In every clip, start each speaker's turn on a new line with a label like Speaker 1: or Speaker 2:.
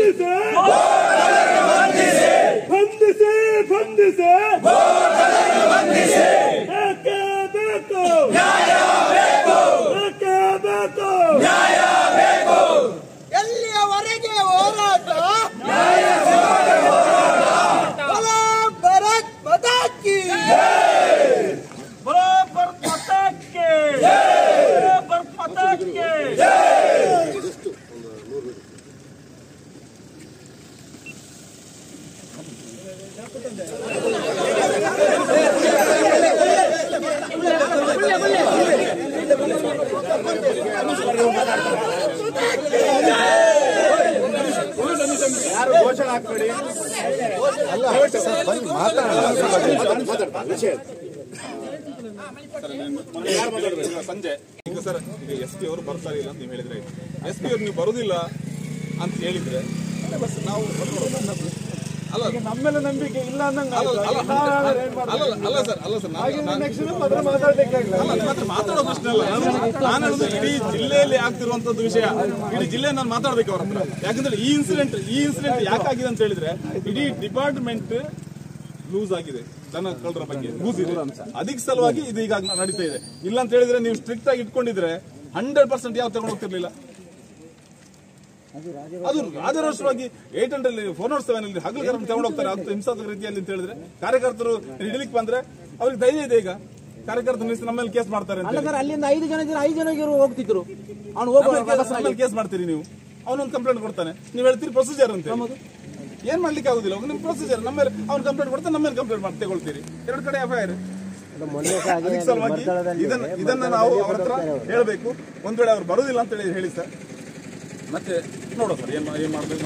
Speaker 1: ಬಂಧಿಸಿ ಬಂಧಿಸಿ ಬಂಧಿಸಿ ಏಕೆ ಬೇಕು ನ್ಯಾಯ ಬೇಕು ಏಕೆ ಬೇಕು ನ್ಯಾಯ ಬೇಕು
Speaker 2: ಎಲ್ಲಿಯವರೆಗೆ ಹೋರಾಟ बोलो भारत माता की
Speaker 1: बोलो भारत माता की भारत माता की
Speaker 3: ಯಾರು ಘೋಷಣೆ ಹಾಕ್ಬೇಡಿ ಸಂಜೆ ಈಗ ಸರ್ ಈಗ ಎಸ್ ಪಿ ಅವರು ಬರ್ತಾರೆ ಇಲ್ಲ ಅಂತ ನೀವು ಹೇಳಿದ್ರೆ ಎಸ್ ಪಿ ಅವರು ನೀವು ಬರುದಿಲ್ಲ ಅಂತ ಹೇಳಿದ್ರೆ ಬಸ್ ನಾವು ಅಲ್ಲ ನಮ್ಮೆಲ್ಲ ನಂಬಿಕೆ ಇಲ್ಲ ಅಲ್ಲ ಸರ್ ಮಾತಾಡೋ ಪ್ರಶ್ನೆ ಅಲ್ಲ ನಾನು ಹೇಳುದು ಇಡೀ ಜಿಲ್ಲೆಯಲ್ಲಿ ಆಗ್ತಿರುವಂತದ್ದು ವಿಷಯ ಇಡೀ ಜಿಲ್ಲೆ ನಾನು ಮಾತಾಡ್ಬೇಕು ಅವ್ರ ಹತ್ರ ಯಾಕಂದ್ರೆ ಈ ಇನ್ಸಿಡೆಂಟ್ ಯಾಕಾಗಿದೆ ಅಂತ ಹೇಳಿದ್ರೆ ಇಡೀ ಡಿಪಾರ್ಟ್ಮೆಂಟ್ ಲೂಸ್ ಆಗಿದೆ ದನ ಕಳ್ಳರ ಬಗ್ಗೆ ಲೂಸ್ ಇದೆ ಅದಕ್ಕೆ ಸಲುವಾಗಿ ಇದು ಈಗ ನಡೀತಾ ಇದೆ ಇಲ್ಲ ಅಂತ ಹೇಳಿದ್ರೆ ನೀವು ಸ್ಟ್ರಿಕ್ಟ್ ಆಗಿ ಇಟ್ಕೊಂಡಿದ್ರೆ 100% ಯಾವ ತಗೊಂಡು ಹೋಗ್ತಿರ್ಲಿಲ್ಲ ಅದು ರಾಜರೋಷವಾಗಿ 800 407 ಹಗಲು ತಗೊಂಡು ಹೋಗ್ತಾರೆ ಅಂತ ಹಿಂಸಾತ್ಮಕ ರೀತಿಯಲ್ಲಿ ಅಂತ ಹೇಳಿದ್ರೆ ಕಾರ್ಯಕರ್ತರು ಹಿಡಿಲಿಕ್ಕೆ ಬಂದ್ರೆ ಅವ್ರಿಗೆ ಧೈರ್ಯ ಇದೆ ಈಗ ಕಾರ್ಯಕರ್ತರು ನಿಲ್ಲಿಸಿ ನಮ್ಮಲ್ಲಿ ಕೇಸ್ ಮಾಡ್ತಾರೆ
Speaker 2: ಅಲ್ಲಿಂದ 5 ಜನ ಹೋಗ್ತಿದ್ರು
Speaker 3: ಕೇಸ್ ಮಾಡ್ತೀರಿ ನೀವು ಅವನೊಂದು ಕಂಪ್ಲೇಂಟ್ ಕೊಡ್ತಾನೆ ನೀವು ಹೇಳ್ತೀರಿ ಪ್ರೊಸೀಜರ್ ಅಂತ ಏನ್ ಮಾಡ್ಲಿಕ್ಕೆ ಆಗುದಿಲ್ಲ ನಿಮ್ ಪ್ರೊಸೀಜರ್ ನಮ್ಮ ಮೇಲೆ ಅವ್ನು ಕಂಪ್ಲೇಂಟ್ ಕೊಡ್ತಾನೆ ನಮ್ಮ ಮೇಲೆ ಕಂಪ್ಲೇಂಟ್ ಮಾಡಿ ತಗೊಳ್ತೀರಿ 2 ಕಡೆ ಎಫ್ಐಆರ್ ಅದಕ್ಕೆ ಸಲುವಾಗಿ ಇದನ್ನ ನಾವು ಅವ್ರ ಹತ್ರ ಹೇಳ್ಬೇಕು ಒಂದ್ ವೇಳೆ ಅವ್ರು ಬರುದಿಲ್ಲ ಅಂತ ಹೇಳಿ ಸರ್ ಮತ್ತೆ ನೋಡೋ ಸರ್ ಏನ್ ಮಾಡ್ಬೇಕು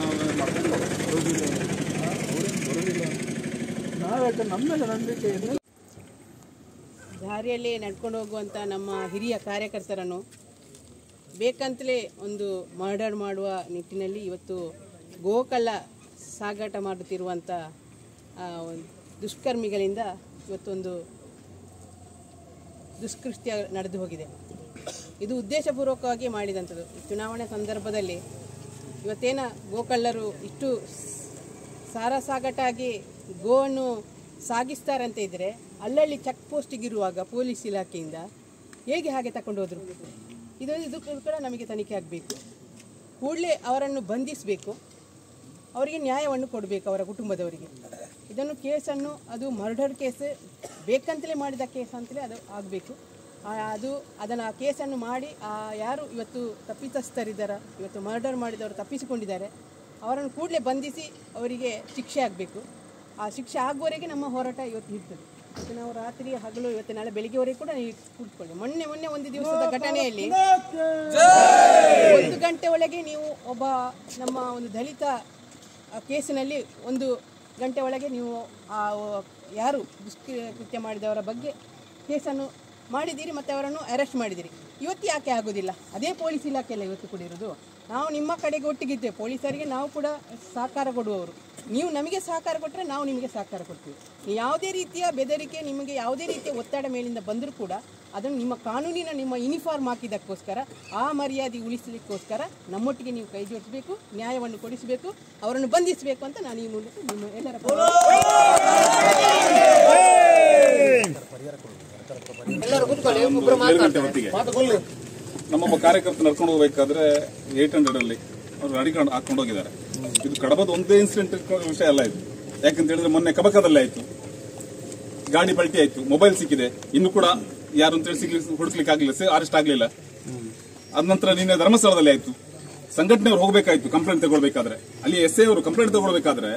Speaker 3: ನಾವು
Speaker 4: ದಾರಿಯಲ್ಲಿ ನಡ್ಕೊಂಡು ಹೋಗುವಂಥ ನಮ್ಮ ಹಿರಿಯ ಕಾರ್ಯಕರ್ತರನ್ನು ಬೇಕಂತಲೇ ಒಂದು ಮರ್ಡರ್ ಮಾಡುವ ನಿಟ್ಟಿನಲ್ಲಿ ಇವತ್ತು ಗೋಕಳ್ಳ ಸಾಗಾಟ ಮಾಡುತ್ತಿರುವಂಥ ದುಷ್ಕರ್ಮಿಗಳಿಂದ ಇವತ್ತೊಂದು ದುಷ್ಕೃತ್ಯ ನಡೆದು ಹೋಗಿದೆ. ಇದು ಉದ್ದೇಶಪೂರ್ವಕವಾಗಿ ಮಾಡಿದಂಥದ್ದು. ಚುನಾವಣೆ ಸಂದರ್ಭದಲ್ಲಿ ಇವತ್ತೇನ ಗೋಕಳ್ಳರು ಇಷ್ಟು ಸಾರಾಸಾಗಟಾಗಿ ಗೋವನ್ನು ಸಾಗಿಸ್ತಾರಂತ ಇದ್ದರೆ ಅಲ್ಲಲ್ಲಿ ಚೆಕ್ ಪೋಸ್ಟಿಗಿರುವಾಗ ಪೊಲೀಸ್ ಇಲಾಖೆಯಿಂದ ಹೇಗೆ ಹಾಗೆ ತಗೊಂಡು ಹೋದರು? ಇದು ಕೂಡ ನಮಗೆ ತನಿಖೆ ಆಗಬೇಕು. ಕೂಡಲೇ ಅವರನ್ನು ಬಂಧಿಸಬೇಕು, ಅವರಿಗೆ ನ್ಯಾಯವನ್ನು ಕೊಡಬೇಕು, ಅವರ ಕುಟುಂಬದವರಿಗೆ. ಇದನ್ನು ಕೇಸನ್ನು ಅದು ಮರ್ಡರ್ ಕೇಸ್ ಬೇಕಂತಲೇ ಮಾಡಿದ ಕೇಸ್ ಅಂತಲೇ ಅದು ಆಗಬೇಕು. ಅದನ್ನು ಆ ಕೇಸನ್ನು ಮಾಡಿ ಯಾರು ಇವತ್ತು ತಪ್ಪಿತಸ್ಥರಿದ್ದಾರೆ, ಇವತ್ತು ಮರ್ಡರ್ ಮಾಡಿದವರು ತಪ್ಪಿಸಿಕೊಂಡಿದ್ದಾರೆ, ಅವರನ್ನು ಕೂಡಲೇ ಬಂಧಿಸಿ ಅವರಿಗೆ ಶಿಕ್ಷೆ ಆಗಬೇಕು. ಆ ಶಿಕ್ಷೆ ಆಗುವವರೆಗೆ ನಮ್ಮ ಹೋರಾಟ ಇವತ್ತು ಇರ್ತದೆ. ಮತ್ತು ನಾವು ರಾತ್ರಿ ಹಗಲು ಇವತ್ತು ನಾಳೆ ಬೆಳಿಗ್ಗೆವರೆಗೆ ಕೂಡ ನೀವು ಕೂತ್ಕೊಳ್ಳಿ. ಮೊನ್ನೆ ಒಂದು ದಿವಸದ ಘಟನೆಯಲ್ಲಿ 1 ಗಂಟೆ ಒಳಗೆ ನೀವು ಒಬ್ಬ ನಮ್ಮ ಒಂದು ದಲಿತ ಕೇಸಿನಲ್ಲಿ 1 ಗಂಟೆ ಒಳಗೆ ನೀವು ಯಾರು ದುಷ್ಕೃತ್ಯ ಮಾಡಿದವರ ಬಗ್ಗೆ ಕೇಸನ್ನು ಮಾಡಿದ್ದೀರಿ ಮತ್ತು ಅವರನ್ನು ಅರೆಸ್ಟ್ ಮಾಡಿದ್ದೀರಿ. ಇವತ್ತು ಯಾಕೆ ಆಗೋದಿಲ್ಲ? ಅದೇ ಪೊಲೀಸ್ ಇಲಾಖೆಯಲ್ಲ ಇವತ್ತು ಕೂಡ ಇರೋದು. ನಾವು ನಿಮ್ಮ ಕಡೆಗೆ ಒಟ್ಟಿಗಿದ್ದೇವೆ. ಪೊಲೀಸರಿಗೆ ನಾವು ಕೂಡ ಸಹಕಾರ ಕೊಡುವವರು. ನೀವು ನಮಗೆ ಸಹಕಾರ ಕೊಟ್ಟರೆ ನಾವು ನಿಮಗೆ ಸಹಕಾರ ಕೊಡ್ತೀವಿ. ಯಾವುದೇ ರೀತಿಯ ಬೆದರಿಕೆ, ನಿಮಗೆ ಯಾವುದೇ ರೀತಿಯ ಒತ್ತಡ ಮೇಲಿಂದ ಬಂದರೂ ಕೂಡ ಅದನ್ನು ನಿಮ್ಮ ಕಾನೂನಿನ ನಿಮ್ಮ ಯೂನಿಫಾರ್ಮ್ ಹಾಕಿದ್ದಕ್ಕೋಸ್ಕರ ಆ ಮರ್ಯಾದೆ ಉಳಿಸಲಿಕ್ಕೋಸ್ಕರ ನಮ್ಮೊಟ್ಟಿಗೆ ನೀವು ಕೈ ಜೋಡಿಸಬೇಕು, ನ್ಯಾಯವನ್ನು ಕೊಡಿಸಬೇಕು, ಅವರನ್ನು ಬಂಧಿಸಬೇಕು ಅಂತ ನಾನು ಈ ಮೂಲಕ ನಿಮ್ಮ ಎಲ್ಲರ
Speaker 3: ನಮ್ಮೊಬ್ಬ ಕಾರ್ಯಕರ್ತ ನಡ್ಕೊಂಡು ಹೋಗ್ಬೇಕಾದ್ರೆ 800 ಅಲ್ಲಿ ಅವರು ಅಡಿಕೊಂಡು ಹಾಕೊಂಡು ಹೋಗಿದ್ದಾರೆ. ಇದು ಕಡಬದ ಒಂದೇ ಇನ್ಸಿಡೆಂಟ್ ವಿಷಯ ಅಲ್ಲ ಇದು. ಯಾಕಂತ ಹೇಳಿದ್ರೆ ಮೊನ್ನೆ ಕಬಕದಲ್ಲಿ ಆಯ್ತು, ಗಾಡಿ ಪಲ್ಟಿ ಆಯ್ತು, ಮೊಬೈಲ್ ಸಿಕ್ಕಿದೆ, ಇನ್ನು ಕೂಡ ಯಾರು ಅಂತ ಹೇಳಿ ಹುಡುಕ್ಲಿಕ್ಕೆ ಆಗ್ಲಿಲ್ಲ, ಅರೆಸ್ಟ್ ಆಗ್ಲಿಲ್ಲ. ಅದ ನಂತರ ನಿನ್ನೆ ಧರ್ಮಸ್ಥಳದಲ್ಲಿ ಆಯ್ತು, ಸಂಘಟನೆಯವರು ಹೋಗ್ಬೇಕಾಯ್ತು ಕಂಪ್ಲೇಂಟ್ ತಗೊಳ್ಬೇಕಾದ್ರೆ, ಅಲ್ಲಿ SI ಅವರು ಕಂಪ್ಲೇಂಟ್ ತಗೊಳ್ಬೇಕಾದ್ರೆ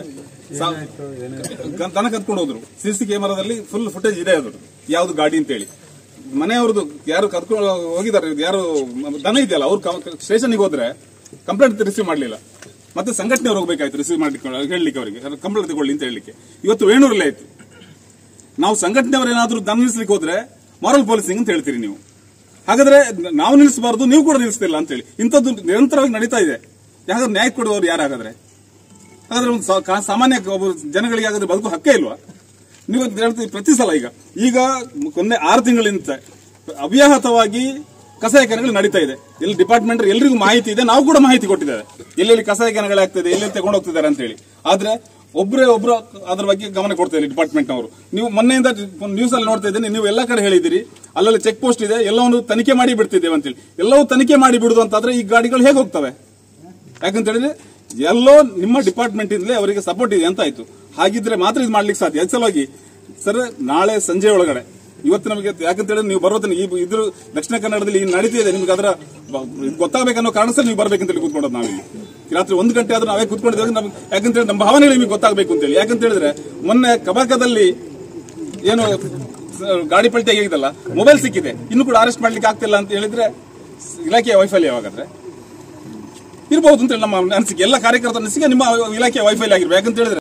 Speaker 3: ದನ ಕತ್ಕೊಂಡು ಹೋದ್ರು. CC ಕ್ಯಾಮೆರಾದಲ್ಲಿ ಫುಲ್ ಫುಟೇಜ್ ಇದೆ ಅದ್ರ ಯಾವ್ದು ಗಾಡಿ ಅಂತ ಹೇಳಿ. ಮನೆಯವ್ರದ್ದು ಯಾರು ಕತ್ಕೊಂಡು ಹೋಗಿದ್ದಾರೆ, ಯಾರು ದನ ಇದೆಯಲ್ಲ ಅವ್ರು ಸ್ಟೇಷನ್ಗೆ ಹೋದ್ರೆ ಕಂಪ್ಲೇಂಟ್ ರಿಸೀವ್ ಮಾಡ್ಲಿಲ್ಲ. ಮತ್ತೆ ಸಂಘಟನೆಯವರು ಹೋಗ್ಬೇಕಾಯ್ತು ರಿಸೀವ್ ಮಾಡ್ಲಿಕ್ಕೆ, ಹೇಳಲಿಕ್ಕೆ ಅವರಿಗೆ ಕಂಪ್ಲೇಂಟ್ ತಗೊಳ್ಳಿ ಅಂತ ಹೇಳಲಿಕ್ಕೆ. ಇವತ್ತು ವೇಣೂರಲ್ಲಿ ಆಯ್ತು. ನಾವು ಸಂಘಟನೆಯವರು ಏನಾದ್ರು ದನ ನಿಲ್ಲಿಸ್ಲಿಕ್ಕೆ ಹೋದ್ರೆ ಮಾರಲ್ ಪೊಲೀಸಿಂಗ್ ಅಂತ ಹೇಳ್ತೀರಿ ನೀವು. ಹಾಗಾದ್ರೆ ನಾವು ನಿಲ್ಲಿಸಬಾರ್ದು, ನೀವು ಕೂಡ ನಿಲ್ಲಿಸ್ತಿಲ್ಲ ಅಂತ ಹೇಳಿ ಇಂಥದ್ದು ನಿರಂತರವಾಗಿ ನಡೀತಾ ಇದೆ. ಯಾಕಂದ್ರೆ ನ್ಯಾಯ ಕೊಡುವವರು ಯಾರಾಗಾದ್ರೆ? ಹಾಗಾದ್ರೆ ಒಂದು ಸಾಮಾನ್ಯ ಜನಗಳಿಗೆ ಹಾಗಾದ್ರೆ ಬದುಕು ಹಕ್ಕೇ ಇಲ್ವಾ? ನೀವು ಹೇಳ್ತೀವಿ ಪ್ರತಿ ಸಲ. ಈಗ 6 ತಿಂಗಳಿಂದ ಅವ್ಯಾಹತವಾಗಿ ಕಸಾಯಖಾನೆಗಳು ನಡೀತಾ ಇದೆ. ಇಲ್ಲಿ ಡಿಪಾರ್ಟ್ಮೆಂಟ್ ಎಲ್ರಿಗೂ ಮಾಹಿತಿ ಇದೆ, ನಾವು ಕೂಡ ಮಾಹಿತಿ ಕೊಟ್ಟಿದ್ದೇವೆ ಎಲ್ಲೆಲ್ಲಿ ಕಸಾಯಖಾನೆಗಳಾಗ್ತದೆ, ಎಲ್ಲೆಲ್ಲಿ ತಗೊಂಡು ಹೋಗ್ತಿದ್ದಾರೆ ಅಂತ ಹೇಳಿ. ಆದ್ರೆ ಒಬ್ರು ಅದ್ರ ಬಗ್ಗೆ ಗಮನ ಕೊಡ್ತಾ ಇಲ್ಲ ಡಿಪಾರ್ಟ್ಮೆಂಟ್ ಅವರು. ನೀವು ಮೊನ್ನೆಯಿಂದ ನ್ಯೂಸ್ ಅಲ್ಲಿ ನೋಡ್ತಾ ಇದ್ದೀನಿ, ನೀವು ಎಲ್ಲಾ ಕಡೆ ಹೇಳಿದಿರಿ ಅಲ್ಲಲ್ಲಿ ಚೆಕ್ ಪೋಸ್ಟ್ ಇದೆ, ಎಲ್ಲವನ್ನು ತನಿಖೆ ಮಾಡಿ ಬಿಡ್ತಿದ್ದೇವೆ ಅಂತೇಳಿ. ಎಲ್ಲವೂ ತನಿಖೆ ಮಾಡಿ ಬಿಡುದು ಅಂತಾದ್ರೆ ಈ ಗಾಡಿಗಳು ಹೇಗೆ ಹೋಗ್ತವೆ? ಯಾಕಂತ ಹೇಳಿದ್ರೆ ಎಲ್ಲೋ ನಿಮ್ಮ ಡಿಪಾರ್ಟ್ಮೆಂಟ್ ಇಂದಲೇ ಅವರಿಗೆ ಸಪೋರ್ಟ್ ಇದೆ ಅಂತ ಆಯ್ತು. ಹಾಗಿದ್ರೆ ಮಾತ್ರ ಇದು ಮಾಡ್ಲಿಕ್ಕೆ ಸಾಧ್ಯ. ಅದ್ ಸಲುವಾಗಿ ಸರ್, ನಾಳೆ ಸಂಜೆ ಒಳಗಡೆ ಇವತ್ತು ನಮಗೆ ಯಾಕಂತ ಹೇಳಿದ್ರೆ ನೀವು ಬರೋದನ್ನ ಇದ್ರ ದಕ್ಷಿಣ ಕನ್ನಡದಲ್ಲಿ ನಡೀತಿದೆ, ನಿಮ್ಗೆ ಅದರ ಗೊತ್ತಾಗಬೇಕನ್ನೋ ಕಾರಣದಲ್ಲಿ ನೀವು ಬರ್ಬೇಕಂತ ಹೇಳಿ ಕೂತ್ಕೊಂಡದ್ದು. ನಾವಿಲ್ಲಿ ರಾತ್ರಿ 1 ಗಂಟೆ ಆದ್ರೂ ನಾವೇ ಕೂತ್ಕೊಂಡಿದ್ದೇವೆ. ನಮ್ಗೆ ಯಾಕಂತ ಹೇಳಿ ನಮ್ಮ ಭಾವನೆಗಳು ನಿಮಗೆ ಗೊತ್ತಾಗಬೇಕು ಅಂತ ಹೇಳಿ. ಯಾಕಂತ ಹೇಳಿದ್ರೆ ಮೊನ್ನೆ ಕಬಾಕದಲ್ಲಿ ಏನು ಗಾಡಿ ಪಲ್ಟಿ ಆಗಿದಲ್ಲ, ಮೊಬೈಲ್ ಸಿಕ್ಕಿದೆ, ಇನ್ನು ಕೂಡ ಅರೆಸ್ಟ್ ಮಾಡ್ಲಿಕ್ಕೆ ಆಗ್ತಿಲ್ಲ ಅಂತ ಹೇಳಿದ್ರೆ ಇಲಾಖೆಯ ವೈಫಲ್ಯ ಯಾವಾಗಾದ್ರೆ ಇರಬಹುದು ಅಂತ ಹೇಳಿ ನಮ್ಮ ಅನಿಸಿಕೆ. ಎಲ್ಲ ಕಾರ್ಯಕರ್ತರ ಅನಿಸಿಕೆ ನಿಮ್ಮ ಇಲಾಖೆಯ ವೈಫಲ್ಯ ಆಗಿರ್ಬೇಕು. ಯಾಕಂತ ಹೇಳಿದ್ರೆ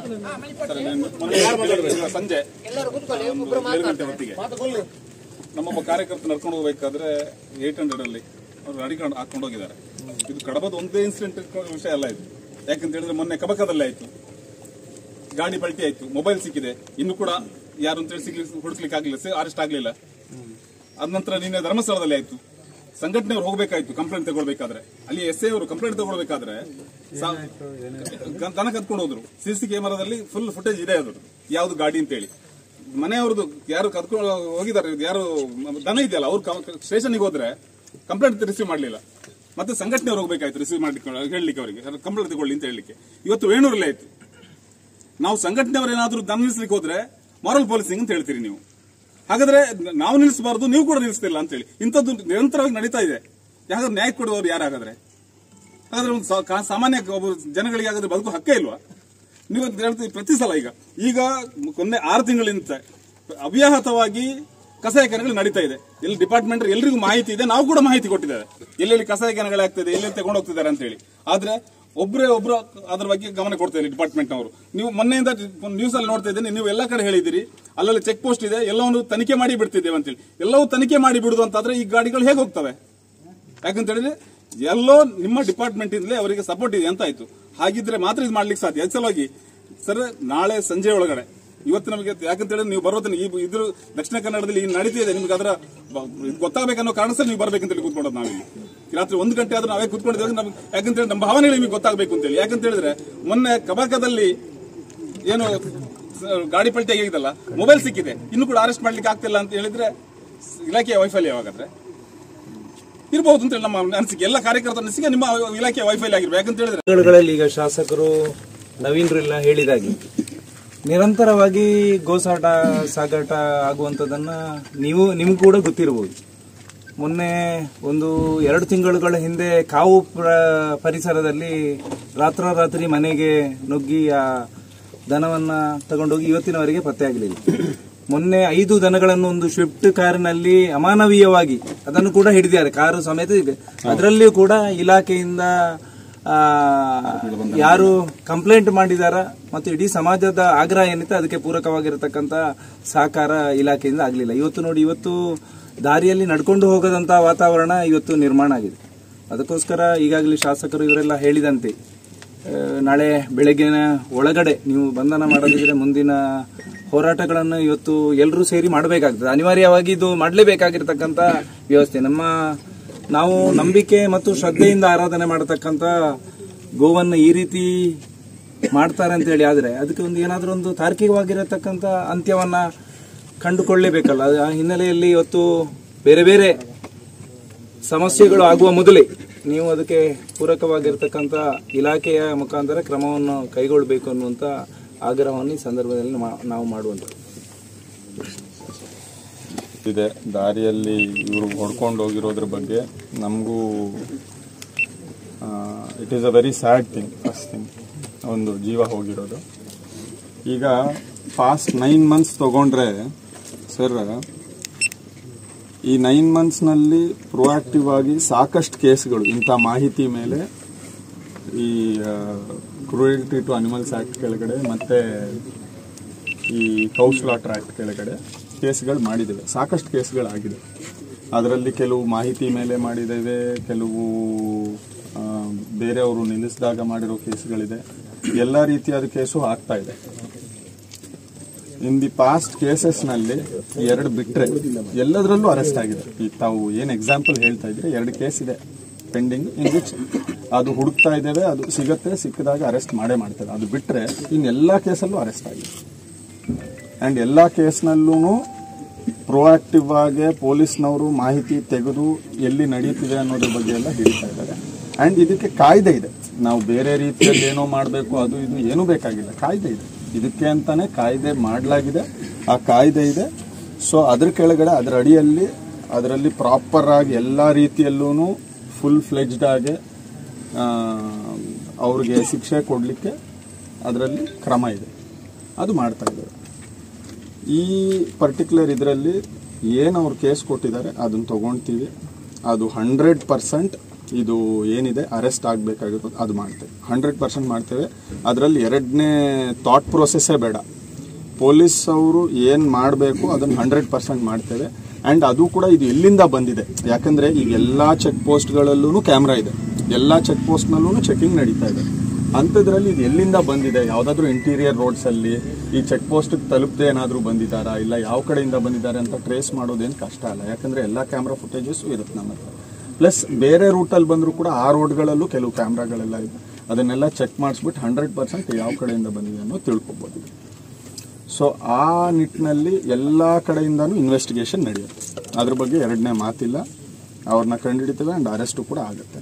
Speaker 3: ಸಂಜೆ 7 ಗಂಟೆ ಹೊತ್ತಿಗೆ ನಮ್ಮೊಬ್ಬ ಕಾರ್ಯಕರ್ತ ನಡ್ಕೊಂಡು ಹೋಗ್ಬೇಕಾದ್ರೆ 800 ಅಲ್ಲಿ ಅವರು ಅಡಿಕೊಂಡು ಹಾಕೊಂಡು ಹೋಗಿದ್ದಾರೆ. ಇದು ಕಡಬದ ಒಂದೇ ಇನ್ಸಿಡೆಂಟ್ ವಿಷಯ ಅಲ್ಲ ಇದು. ಯಾಕಂತ ಹೇಳಿದ್ರೆ ಮೊನ್ನೆ ಕಬಕದಲ್ಲೇ ಆಯ್ತು, ಗಾಡಿ ಪಲ್ಟಿ ಆಯ್ತು, ಮೊಬೈಲ್ ಸಿಕ್ಕಿದೆ, ಇನ್ನು ಕೂಡ ಯಾರು ಅಂತ ಹೇಳಿ ಹುಡುಕ್ಲಿಕ್ಕೆ ಆಗ್ಲಿಲ್ಲ, ಅರೆಸ್ಟ್ ಆಗ್ಲಿಲ್ಲ. ಅದ ನಂತರ ನಿನ್ನೆ ಧರ್ಮಸ್ಥಳದಲ್ಲಿ ಆಯ್ತು, ಸಂಘಟನೆಯವರು ಹೋಗ್ಬೇಕಾಯ್ತು ಕಂಪ್ಲೇಂಟ್ ತಗೊಳ್ಬೇಕಾದ್ರೆ. ಅಲ್ಲಿ SI ಅವರು ಕಂಪ್ಲೇಂಟ್ ತಗೊಳ್ಬೇಕಾದ್ರೆ ದನ ಕತ್ಕೊಂಡು ಹೋದ್ರು. CC ಕ್ಯಾಮೆರಾದಲ್ಲಿ ಫುಲ್ ಫುಟೇಜ್ ಇದೆ ಅದ್ರ ಯಾವ್ದು ಗಾಡಿ ಅಂತ ಹೇಳಿ. ಮನೆಯವ್ರದ್ದು ಯಾರು ಕತ್ಕೊಂಡು ಹೋಗಿದ್ದಾರೆ, ಯಾರು ದನ ಇದೆಯಲ್ಲ, ಅವ್ರು ಸ್ಟೇಷನ್ಗೆ ಹೋದ್ರೆ ಕಂಪ್ಲೇಂಟ್ ರಿಸೀವ್ ಮಾಡ್ಲಿಲ್ಲ. ಮತ್ತೆ ಸಂಘಟನೆಯವರು ಹೋಗ್ಬೇಕಾಯ್ತು ರಿಸೀವ್ ಮಾಡ್ಲಿಕ್ಕೆ, ಹೇಳಲಿಕ್ಕೆ ಅವರಿಗೆ ಕಂಪ್ಲೇಂಟ್ ತಗೊಳ್ಳಿ ಅಂತ ಹೇಳಲಿಕ್ಕೆ. ಇವತ್ತು ವೇಣೂರಲ್ಲೇ ಆಯ್ತು. ನಾವು ಸಂಘಟನೆಯವರೇನಾದ್ರೂ ದನ ನಿಲ್ಲಿಸ್ಲಿಕ್ಕೆ ಹೋದ್ರೆ ಮಾರಲ್ ಪೊಲೀಸಿಂಗ್ ಅಂತ ಹೇಳ್ತೀರಿ ನೀವು. ಹಾಗಾದ್ರೆ ನಾವು ನಿಲ್ಲಿಸಬಾರ್ದು, ನೀವು ಕೂಡ ನಿಲ್ಲಿಸ್ತಿಲ್ಲ ಅಂತ ಹೇಳಿ ಇಂಥದ್ದು ನಿರಂತರವಾಗಿ ನಡೀತಾ ಇದೆ. ಯಾಕಂದ್ರೆ ನ್ಯಾಯ ಕೊಡುವವರು ಯಾರಾಗಾದ್ರೆ? ಹಾಗಾದ್ರೆ ಒಂದು ಸಾಮಾನ್ಯ ಜನಗಳಿಗೆ ಹಾಗಾದ್ರೆ ಬದುಕು ಹಕ್ಕೇ ಇಲ್ವಾ? ನೀವು ಹೇಳ್ತೀವಿ ಪ್ರತಿ ಸಲ. ಈಗ ಕೊನೆ 6 ತಿಂಗಳಿಂದ ಅವ್ಯಾಹತವಾಗಿ ಕಸಾಯಖಾನೆಗಳು ನಡೀತಾ ಇದೆ. ಇಲ್ಲಿ ಡಿಪಾರ್ಟ್ಮೆಂಟ್ ಎಲ್ರಿಗೂ ಮಾಹಿತಿ ಇದೆ, ನಾವು ಕೂಡ ಮಾಹಿತಿ ಕೊಟ್ಟಿದ್ದೇವೆ ಎಲ್ಲೆಲ್ಲಿ ಕಸಾಯಖಾನೆಗಳಾಗ್ತದೆ, ಎಲ್ಲೆಲ್ಲಿ ತಗೊಂಡು ಹೋಗ್ತಿದ್ದಾರೆ ಅಂತ ಹೇಳಿ. ಆದ್ರೆ ಒಬ್ರು ಅದ್ರ ಬಗ್ಗೆ ಗಮನ ಕೊಡ್ತಾ ಇಲ್ಲ ಡಿಪಾರ್ಟ್ಮೆಂಟ್ ಅವರು. ನೀವು ಮೊನ್ನೆಯಿಂದ ನ್ಯೂಸ್ ಅಲ್ಲಿ ನೋಡ್ತಾ ಇದ್ದೀನಿ, ನೀವು ಎಲ್ಲಾ ಕಡೆ ಹೇಳಿದಿರಿ ಅಲ್ಲಲ್ಲಿ ಚೆಕ್ ಪೋಸ್ಟ್ ಇದೆ, ಎಲ್ಲವನ್ನು ತನಿಖೆ ಮಾಡಿ ಬಿಡ್ತಿದ್ದೇವೆ ಅಂತೇಳಿ. ಎಲ್ಲವೂ ತನಿಖೆ ಮಾಡಿ ಬಿಡುದು ಅಂತಾದ್ರೆ ಈ ಗಾಡಿಗಳು ಹೇಗೆ ಹೋಗ್ತವೆ? ಯಾಕಂತ ಹೇಳಿದ್ರೆ ಎಲ್ಲೋ ನಿಮ್ಮ ಡಿಪಾರ್ಟ್ಮೆಂಟ್ ಇಂದಲೇ ಅವರಿಗೆ ಸಪೋರ್ಟ್ ಇದೆ ಅಂತ ಆಯ್ತು. ಹಾಗಿದ್ರೆ ಮಾತ್ರ ಇದು ಮಾಡ್ಲಿಕ್ಕೆ ಸಾಧ್ಯ. ಅದ್ ಸಲುವಾಗಿ ಸರ್, ನಾಳೆ ಸಂಜೆ ಒಳಗಡೆ ಇವತ್ತು ನಮಗೆ ಯಾಕಂತ ಹೇಳಿದ್ರೆ ನೀವು ಬರೋದನ್ನ ಇದ್ರ ದಕ್ಷಿಣ ಕನ್ನಡದಲ್ಲಿ ನಡೀತಿದೆ, ನಿಮ್ಗೆ ಅದರ ಗೊತ್ತಾಗಬೇಕನ್ನೋ ಕಾರಣದಲ್ಲಿ ನೀವು ಬರ್ಬೇಕಂತ ಹೇಳಿ ಕೂತ್ಕೊಂಡದ್ದು. ನಾವಿಲ್ಲಿ ರಾತ್ರಿ 1 ಗಂಟೆ ಆದ್ರೂ ನಾವೇ ಕೂತ್ಕೊಂಡಿದ್ದೇವೆ. ನಮ್ಗೆ ಯಾಕಂತ ಹೇಳಿ ನಮ್ಮ ಭಾವನೆಗಳು ನಿಮಗೆ ಗೊತ್ತಾಗಬೇಕು ಅಂತ ಹೇಳಿ. ಯಾಕಂತ ಹೇಳಿದ್ರೆ ಮೊನ್ನೆ ಕಬಾಕದಲ್ಲಿ ಏನು ಗಾಡಿ ಪಲ್ಟಿ ಆಗಿದಲ್ಲ, ಮೊಬೈಲ್ ಸಿಕ್ಕಿದೆ, ಇನ್ನು ಕೂಡ ಅರೆಸ್ಟ್ ಮಾಡ್ಲಿಕ್ಕೆ ಆಗ್ತಿಲ್ಲ ಅಂತ ಹೇಳಿದ್ರೆ ಇಲಾಖೆಯ ವೈಫಲ್ಯ ಯಾವಾಗಾದ್ರೆ ಇರಬಹುದು ಅಂತ ಹೇಳಿ ನಮ್ಮ ಅನಿಸಿಕೆ. ಎಲ್ಲ ಕಾರ್ಯಕರ್ತರ ಅನಿಸಿಕೆ ನಿಮ್ಮ ಇಲಾಖೆಯ ವೈಫಲ್ಯ ಆಗಿರ್ಬೇಕು. ಯಾಕಂತ ಹೇಳಿದ್ರೆ
Speaker 5: ಈಗ ಶಾಸಕರು ನವೀನ್ರೆಲ್ಲ ಹೇಳಿದಾಗೆ ನಿರಂತರವಾಗಿ ಗೋಸಾಟ ಸಾಗಾಟ ಆಗುವಂಥದ್ದನ್ನ ನಿಮ್ಗೂ ಕೂಡ ಗೊತ್ತಿರಬಹುದು. ಮೊನ್ನೆ 1-2 ತಿಂಗಳುಗಳ ಹಿಂದೆ ಕಾವು ಪರಿಸರದಲ್ಲಿ ರಾತ್ರೋರಾತ್ರಿ ಮನೆಗೆ ನುಗ್ಗಿ ಆ ದನವನ್ನ ತಗೊಂಡೋಗಿ ಇವತ್ತಿನವರೆಗೆ ಪತ್ತೆ ಆಗಲಿಲ್ಲ. ಮೊನ್ನೆ 5 ದನಗಳನ್ನು ಒಂದು ಸ್ವಿಫ್ಟ್ ಕಾರಿನಲ್ಲಿ ಅಮಾನವೀಯವಾಗಿ ಅದನ್ನು ಕೂಡ ಹಿಡಿದಿದ್ದಾರೆ, ಕಾರು ಸಮೇತ ಇದೆ. ಅದರಲ್ಲಿಯೂ ಕೂಡ ಇಲಾಖೆಯಿಂದ ಯಾರು ಕಂಪ್ಲೇಂಟ್ ಮಾಡಿದಾರ ಮತ್ತು ಇಡೀ ಸಮಾಜದ ಆಗ್ರಹ ಏನಿತ್ತು ಅದಕ್ಕೆ ಪೂರಕವಾಗಿರತಕ್ಕಂತ ಸಹಕಾರ ಇಲಾಖೆಯಿಂದ ಆಗಲಿಲ್ಲ. ಇವತ್ತು ನೋಡಿ, ಇವತ್ತು ದಾರಿಯಲ್ಲಿ ನಡ್ಕೊಂಡು ಹೋಗದಂತ ವಾತಾವರಣ ಇವತ್ತು ನಿರ್ಮಾಣ ಆಗಿದೆ. ಅದಕ್ಕೋಸ್ಕರ ಈಗಾಗಲೇ ಶಾಸಕರು ಇವರೆಲ್ಲ ಹೇಳಿದಂತೆ ನಾಳೆ ಬೆಳಗ್ಗಿನ ಒಳಗಡೆ ನೀವು ಬಂಧನ ಮಾಡದಿದ್ರೆ ಮುಂದಿನ ಹೋರಾಟಗಳನ್ನು ಇವತ್ತು ಎಲ್ಲರೂ ಸೇರಿ ಮಾಡಬೇಕಾಗ್ತದೆ. ಅನಿವಾರ್ಯವಾಗಿ ಇದು ಮಾಡಲೇಬೇಕಾಗಿರ್ತಕ್ಕಂಥ ವ್ಯವಸ್ಥೆ. ನಾವು ನಂಬಿಕೆ ಮತ್ತು ಶ್ರದ್ಧೆಯಿಂದ ಆರಾಧನೆ ಮಾಡತಕ್ಕಂಥ ಗೋವನ್ನು ಈ ರೀತಿ ಮಾಡ್ತಾರೆ ಅಂತ ಹೇಳಿ ಆದ್ರೆ ಅದಕ್ಕೆ ಏನಾದ್ರೂ ಒಂದು ತಾರ್ಕಿಕವಾಗಿರತಕ್ಕಂಥ ಅಂತ್ಯವನ್ನ ಕಂಡುಕೊಳ್ಳಲೇಬೇಕಲ್ಲ. ಆ ಹಿನ್ನೆಲೆಯಲ್ಲಿ ಇವತ್ತು ಬೇರೆ ಬೇರೆ ಸಮಸ್ಯೆಗಳು ಆಗುವ ಮೊದಲೇ ನೀವು ಅದಕ್ಕೆ ಪೂರಕವಾಗಿರ್ತಕ್ಕಂಥ ಇಲಾಖೆಯ ಮುಖಾಂತರ ಕ್ರಮವನ್ನು ಕೈಗೊಳ್ಳಬೇಕು ಅನ್ನುವಂಥ ಆಗ್ರಹವನ್ನು ಈ ಸಂದರ್ಭದಲ್ಲಿ ನಾವು ಮಾಡುವಂಥದ್ದು
Speaker 6: ಇದೆ. ದಾರಿಯಲ್ಲಿ ಇವರು ಹೊಡ್ಕೊಂಡು ಹೋಗಿರೋದ್ರ ಬಗ್ಗೆ ನಮಗೂ it is a very sad thing. First thing ಒಂದು ಜೀವ ಹೋಗಿರೋದು. ಈಗ ಪಾಸ್ಟ್ 9 ಮಂತ್ಸ್ ತಗೊಂಡ್ರೆ ಸರ್, ಈ 9 ಮಂತ್ಸ್ನಲ್ಲಿ ಪ್ರೊಆಕ್ಟಿವ್ ಆಗಿ ಸಾಕಷ್ಟು ಕೇಸ್ಗಳು ಇಂಥ ಮಾಹಿತಿ ಮೇಲೆ ಈ ಕ್ರೂಯಲ್ಟಿ ಟು ಅನಿಮಲ್ಸ್ ಆಕ್ಟ್ ಕೆಳಗಡೆ ಮತ್ತೆ ಈ ಕೌ ಸ್ಲಾಟರ್ ಆಕ್ಟ್ ಕೆಳಗಡೆ ಕೇಸ್ಗಳು ಮಾಡಿದ್ದೇವೆ. ಸಾಕಷ್ಟು ಕೇಸ್ಗಳಾಗಿದೆ. ಅದರಲ್ಲಿ ಕೆಲವು ಮಾಹಿತಿ ಮೇಲೆ ಮಾಡಿದ್ದೇವೆ, ಕೆಲವು ಬೇರೆಯವರು ನಿಲ್ಲಿಸಿದಾಗ ಮಾಡಿರೋ ಕೇಸ್ಗಳಿದೆ. ಎಲ್ಲ ರೀತಿಯಾದ ಕೇಸು ಆಗ್ತಾ ಇದೆ. ಇನ್ ದಿ ಪಾಸ್ಟ್ ಕೇಸಸ್ ನಲ್ಲಿ 2 ಬಿಟ್ರೆ ಎಲ್ಲದರಲ್ಲೂ ಅರೆಸ್ಟ್ ಆಗಿದೆ. ಈಗ ತಾವು ಏನ್ ಎಕ್ಸಾಂಪಲ್ ಹೇಳ್ತಾ ಇದ್ರೆ 2 ಕೇಸ್ ಇದೆ ಪೆಂಡಿಂಗ್, ಇನ್ ವಿಚ್ ಅದು ಹುಡುಕ್ತಾ ಇದ್ದೇವೆ, ಅದು ಸಿಕ್ಕಿದಾಗ ಅರೆಸ್ಟ್ ಮಾಡ್ತೇವೆ. ಅದು ಬಿಟ್ರೆ ಇನ್ ಎಲ್ಲಾ ಕೇಸಲ್ಲೂ ಅರೆಸ್ಟ್ ಆಗಿದೆ. ಅಂಡ್ ಎಲ್ಲಾ ಕೇಸ್ನಲ್ಲೂ ಪ್ರೋಆಕ್ಟಿವ್ ಆಗಿ ಪೊಲೀಸ್ನವರು ಮಾಹಿತಿ ತೆಗೆದು ಎಲ್ಲಿ ನಡೀತಿದೆ ಅನ್ನೋದ್ರ ಬಗ್ಗೆ ಎಲ್ಲ ಹೇಳ್ತಾ ಇದ್ದಾರೆ. ಅಂಡ್ ಇದಕ್ಕೆ ಕಾಯ್ದೆ ಇದೆ. ನಾವು ಬೇರೆ ರೀತಿಯಲ್ಲಿ ಏನೋ ಮಾಡಬೇಕು ಅದು ಇದು ಏನೂ ಬೇಕಾಗಿಲ್ಲ, ಕಾಯ್ದೆ ಇದೆ. ಇದಕ್ಕೆ ಅಂತಾನೆ ಕಾಯ್ದೆ ಮಾಡಲಾಗಿದೆ, ಆ ಕಾಯ್ದೆ ಇದೆ. ಸೊ ಅದ್ರ ಕೆಳಗಡೆ ಅದರ ಅಡಿಯಲ್ಲಿ ಅದರಲ್ಲಿ ಪ್ರಾಪರ್ ಆಗಿ ಎಲ್ಲ ರೀತಿಯಲ್ಲೂ ಫುಲ್ ಫ್ಲೆಜ್ಡ್ ಆಗಿ ಅವ್ರಿಗೆ ಶಿಕ್ಷೆ ಕೊಡಲಿಕ್ಕೆ ಅದರಲ್ಲಿ ಕ್ರಮ ಇದೆ, ಅದು ಮಾಡ್ತಾ ಇದ್ದಾರೆ. ಈ ಪರ್ಟಿಕ್ಯುಲರ್ ಇದರಲ್ಲಿ ಏನು ಅವ್ರು ಕೇಸ್ ಕೊಟ್ಟಿದ್ದಾರೆ ಅದನ್ನು ತಗೊಳ್ತೀವಿ. ಅದು 100% ಇದು ಏನಿದೆ ಅರೆಸ್ಟ್ ಆಗಬೇಕಾಗಿರೋದು ಅದು ಮಾಡ್ತೇವೆ, 100% ಮಾಡ್ತೇವೆ. ಅದರಲ್ಲಿ 2ನೇ ಥಾಟ್ ಪ್ರೊಸೆಸ್ಸೇ ಬೇಡ. ಪೊಲೀಸ್ ಅವರು ಏನು ಮಾಡಬೇಕು ಅದನ್ನು 100% ಮಾಡ್ತೇವೆ. ಆ್ಯಂಡ್ ಅದು ಕೂಡ ಇದು ಎಲ್ಲಿಂದ ಬಂದಿದೆ, ಯಾಕಂದರೆ ಈಗ ಎಲ್ಲ ಚೆಕ್ ಪೋಸ್ಟ್ಗಳಲ್ಲೂ ಕ್ಯಾಮ್ರಾ ಇದೆ, ಎಲ್ಲ ಚೆಕ್ ಪೋಸ್ಟ್ನಲ್ಲೂ ಚೆಕಿಂಗ್ ನಡೀತಾ ಇದೆ. ಅಂಥದ್ರಲ್ಲಿ ಇದು ಎಲ್ಲಿಂದ ಬಂದಿದೆ, ಯಾವುದಾದ್ರೂ ಇಂಟೀರಿಯರ್ ರೋಡ್ಸಲ್ಲಿ ಈ ಚೆಕ್ ಪೋಸ್ಟ್ಗೆ ತಲುಪದೆ ಏನಾದರೂ ಬಂದಿದ್ದಾರಾ, ಇಲ್ಲ ಯಾವ ಕಡೆಯಿಂದ ಬಂದಿದ್ದಾರೆ ಅಂತ ಟ್ರೇಸ್ ಮಾಡೋದೇನು ಕಷ್ಟ ಅಲ್ಲ, ಯಾಕಂದರೆ ಎಲ್ಲ ಕ್ಯಾಮ್ರಾ ಫುಟೇಜಸ್ಸು ಇರುತ್ತೆ ನಮ್ಮ ಹತ್ರ. ಪ್ಲಸ್ ಬೇರೆ ರೂಟಲ್ಲಿ ಬಂದರೂ ಕೂಡ ಆ ರೋಡ್ಗಳಲ್ಲೂ ಕೆಲವು ಕ್ಯಾಮ್ರಾಗಳೆಲ್ಲ ಇದೆ, ಅದನ್ನೆಲ್ಲ ಚೆಕ್ ಮಾಡಿಸ್ಬಿಟ್ಟು 100% ಯಾವ ಕಡೆಯಿಂದ ಬಂದಿದೆ ಅನ್ನೋ ತಿಳ್ಕೊಬೋದು. ಸೊ ಆ ನಿಟ್ಟಿನಲ್ಲಿ ಎಲ್ಲ ಕಡೆಯಿಂದನೂ ಇನ್ವೆಸ್ಟಿಗೇಷನ್ ನಡೆಯುತ್ತೆ, ಅದ್ರ ಬಗ್ಗೆ 2ನೇ ಮಾತಿಲ್ಲ. ಅವ್ರನ್ನ ಕಂಡುಹಿಡಿತೇವೆ ಆ್ಯಂಡ್ ಅರೆಸ್ಟು ಕೂಡ ಆಗುತ್ತೆ.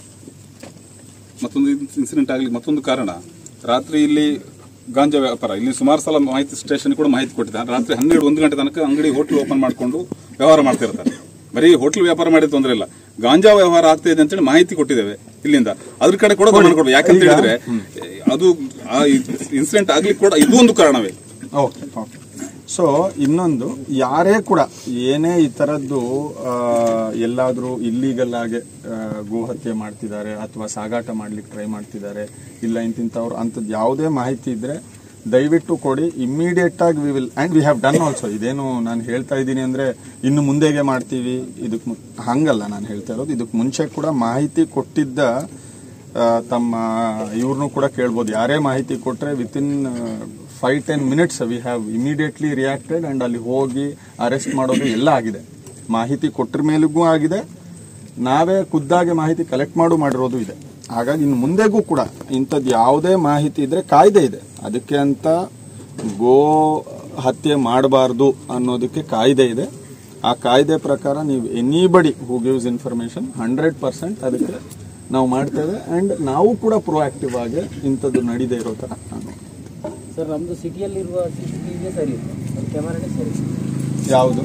Speaker 3: ಮತ್ತೊಂದು ಇನ್ಸಿಡೆಂಟ್ ಆಗಲಿ, ಮತ್ತೊಂದು ಕಾರಣ, ರಾತ್ರಿ ಇಲ್ಲಿ ಗಾಂಜಾ ವ್ಯಾಪಾರ, ಇಲ್ಲಿ ಸುಮಾರು ಸಲ ಮಾಹಿತಿ ಸ್ಟೇಷನ್ ಕೂಡ ಮಾಹಿತಿ ಕೊಟ್ಟಿದ್ದಾರೆ. ರಾತ್ರಿ 12-1 ಗಂಟೆ ತನಕ ಅಂಗಡಿ ಹೋಟ್ಲ್ ಓಪನ್ ಮಾಡಿಕೊಂಡು ವ್ಯವಹಾರ ಮಾಡ್ತಿರ್ತಾರೆ. ಬರೀ ಹೋಟ್ಲ್ ವ್ಯಾಪಾರ ಮಾಡಿದ ತೊಂದರೆ ಇಲ್ಲ, ಗಾಂಜಾ ವ್ಯವಹಾರ ಆಗ್ತಾ ಇದೆ ಅಂತೇಳಿ ಮಾಹಿತಿ ಕೊಟ್ಟಿದ್ದೇವೆ ಇಲ್ಲಿಂದ. ಅದ್ರ ಕಡೆ ಕೂಡ ಗಮನ ಕೊಡ್ಬೇಕು, ಯಾಕಂತ ಹೇಳಿದ್ರೆ ಅದು ಇನ್ಸಿಡೆಂಟ್ ಆಗ್ಲಿಕ್ಕೆ ಕೂಡ ಇದು ಒಂದು ಕಾರಣವೇ.
Speaker 6: ಓಕೆ. ಸೊ ಇನ್ನೊಂದು, ಯಾರೇ ಕೂಡ ಏನೇ ಈ ಥರದ್ದು ಎಲ್ಲಾದರೂ ಇಲ್ಲೀಗಲ್ ಆಗಿ ಗೋಹತ್ಯೆ ಮಾಡ್ತಿದ್ದಾರೆ ಅಥವಾ ಸಾಗಾಟ ಮಾಡ್ಲಿಕ್ಕೆ ಟ್ರೈ ಮಾಡ್ತಿದ್ದಾರೆ, ಇಲ್ಲ ಇಂತಿಂಥವ್ರು ಅಂಥದ್ದು ಯಾವುದೇ ಮಾಹಿತಿ ಇದ್ರೆ ದಯವಿಟ್ಟು ಕೊಡಿ. ಇಮ್ಮಿಡಿಯೇಟ್ ಆಗಿ we will, and we have done also. ಇದೇನು ನಾನು ಹೇಳ್ತಾ ಇದ್ದೀನಿ ಅಂದರೆ ಇನ್ನು ಮುಂದೆಗೆ ಮಾಡ್ತೀವಿ ಇದಕ್ಕೆ ಹಂಗಲ್ಲ ನಾನು ಹೇಳ್ತಾ ಇರೋದು. ಇದಕ್ಕೆ ಮುಂಚೆ ಕೂಡ ಮಾಹಿತಿ ಕೊಟ್ಟಿದ್ದ ತಮ್ಮ ಇವ್ರನ್ನೂ ಕೂಡ ಕೇಳ್ಬೋದು. ಯಾರೇ ಮಾಹಿತಿ ಕೊಟ್ಟರೆ within 5-10 minutes we have immediately reacted and ಅಲ್ಲಿ ಹೋಗಿ ಅರೆಸ್ಟ್ ಮಾಡೋದು ಎಲ್ಲ ಆಗಿದೆ. ಮಾಹಿತಿ ಕೊಟ್ಟರ ಮೇಲಿಗೂ ಆಗಿದೆ, ನಾವೇ ಖುದ್ದಾಗಿ ಮಾಹಿತಿ ಕಲೆಕ್ಟ್ ಮಾಡಿರೋದು ಇದೆ. ಹಾಗಾಗಿ ಇನ್ನು ಮುಂದೆಗೂ ಕೂಡ ಇಂಥದ್ದು ಯಾವುದೇ ಮಾಹಿತಿ ಇದ್ರೆ ಕಾಯ್ದೆ ಇದೆ, ಅದಕ್ಕೆ ಅಂತ ಗೋ ಹತ್ಯೆ ಮಾಡಬಾರ್ದು ಅನ್ನೋದಕ್ಕೆ ಕಾಯ್ದೆ ಇದೆ. ಆ ಕಾಯ್ದೆ ಪ್ರಕಾರ ನೀವು ಎನಿಬಡಿ ಹೂ ಗಿವ್ಸ್ ಇನ್ಫಾರ್ಮೇಶನ್ 100% ಅದಕ್ಕೆ ನಾವು ಮಾಡ್ತೇವೆ. ಆ್ಯಂಡ್ ನಾವು ಕೂಡ ಪ್ರೊಆಕ್ಟಿವ್ ಆಗಿ ಇಂಥದ್ದು ನಡೀದೇ ಇರೋ ಥರ ನಾನು
Speaker 2: ಸರ್, ನಮ್ದು ಸಿಟಿಯಲ್ಲಿರುವ CCTV ಸರಿ, ಕ್ಯಾಮರಾನೇ ಸರಿ.
Speaker 6: ಯಾವುದು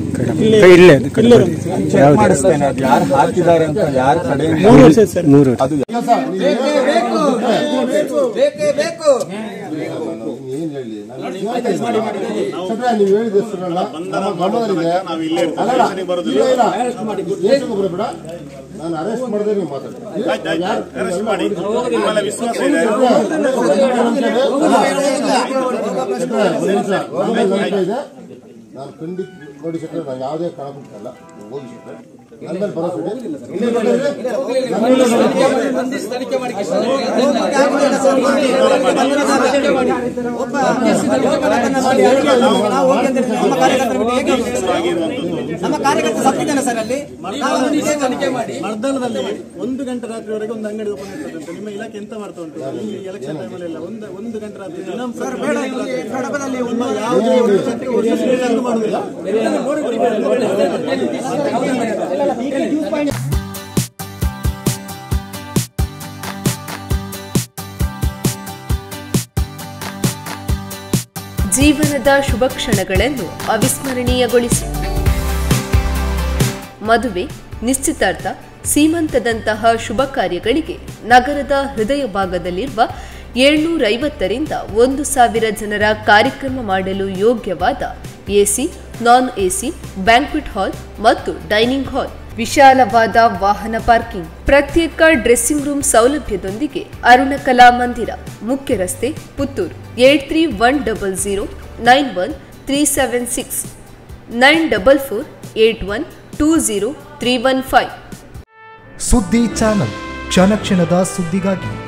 Speaker 6: ಮಾಡಿಸ್ತೇನೆ, ಅದು ಯಾರು ಹಾಕಿದ್ದಾರೆ ಅಂತ ಯಾರ ಕಡೆ ಅದು
Speaker 2: ಬೇಕೇ ಬೇಕು.
Speaker 7: ನೀವು ಹೇಳಿದಷ್ಟಲ್ಲ ನಮ್ಮ ಗಮನದಲ್ಲಿದೆ. ನಾನು ಅರೆಸ್ಟ್ ಮಾಡಿದ್ರೆ ನೀವು ಮಾತಾಡಿ. ನಾನು ಖಂಡಿತ ನೋಡಿ ಸೆಟ್ರೆ, ನಾನು ಯಾವುದೇ ಕಾರಣ ಬಿಟ್ಟಲ್ಲ, ಹೋಗಿ ಸೆಟ್ರೆ ನನ್ನ ಮೇಲೆ ಭರವಸೆ
Speaker 2: ಮರ್ದನದಲ್ಲಿ 1 ಗಂಟೆ ರಾತ್ರಿವರೆಗೆ ಒಂದು ಅಂಗಡಿ ಓಪನ್ ಇರ್ತದೆ. ನಿಮ್ಮ ಇಲಾಖೆ ಎಂತ ಮಾಡ್ತಾ ಉಂಟು ಈ ಎಲೆಕ್ಷನ್ ಟೈಮಲ್ಲಿ? 1 ಗಂಟೆ ರಾತ್ರಿ
Speaker 8: ಜೀವನದ ಶುಭ ಕ್ಷಣಗಳನ್ನು ಅವಿಸ್ಮರಣೀಯಗೊಳಿಸಿ. ಮದುವೆ, ನಿಶ್ಚಿತಾರ್ಥ, ಸೀಮಂತದಂತಹ ಶುಭ ಕಾರ್ಯಗಳಿಗೆ ನಗರದ ಹೃದಯ ಭಾಗದಲ್ಲಿರುವ 750ರಿಂದ 1000 ಜನರ ಕಾರ್ಯಕ್ರಮ ಮಾಡಲು ಯೋಗ್ಯವಾದ AC, non AC, banquet hall ಮತ್ತು ಡೈನಿಂಗ್ ಹಾಲ್, ವಿಶಾಲವಾದ ವಾಹನ ಪಾರ್ಕಿಂಗ್, ಪ್ರತ್ಯೇಕ ಡ್ರೆಸ್ಸಿಂಗ್ ರೂಮ್ ಸೌಲಭ್ಯದೊಂದಿಗೆ ಅರುಣ ಕಲಾ ಮಂದಿರ, ಮುಖ್ಯ ರಸ್ತೆ, ಪುತ್ತೂರು. 8310091376 9448120315.
Speaker 9: ಸುದ್ದಿ ಚಾನಲ್, ಕ್ಷಣ ಕ್ಷಣದ ಸುದ್ದಿಗಾಗಿ.